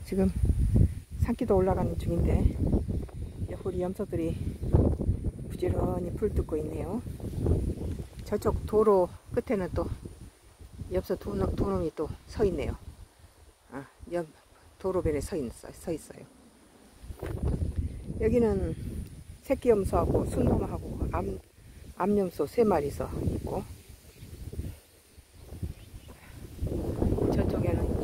지금 산기도 올라가는 중인데 우리 염소들이 부지런히 풀 뜯고 있네요. 저쪽 도로 끝에는 또 염소 두 놈이 또 서 있네요. 도로변에 서 있어요. 여기는 새끼 염소하고 순놈하고 암염소 3마리 있고, 저쪽에는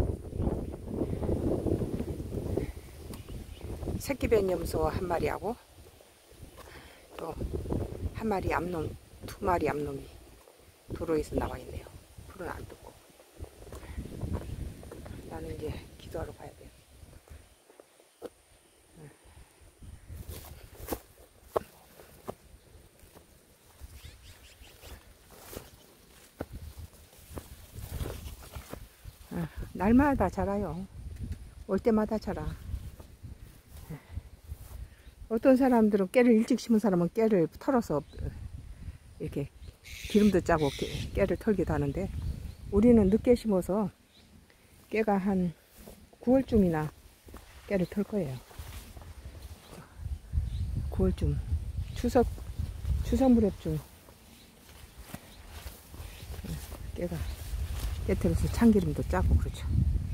이제 새끼변 염소 1마리하고 또 1마리 암놈, 2마리 암놈이 도로에서 나와 있네요. 풀은 안 뜯고. 나는 이제 기도하러 가야 돼요. 날마다 자라요. 올 때마다 자라. 어떤 사람들은 깨를 일찍 심은 사람은 깨를 털어서 이렇게 기름도 짜고 깨를 털기도 하는데, 우리는 늦게 심어서 깨가 한 9월쯤이나 깨를 털 거예요. 9월쯤 추석 무렵쯤 깨가 깨 털어서 참기름도 짜고 그렇죠.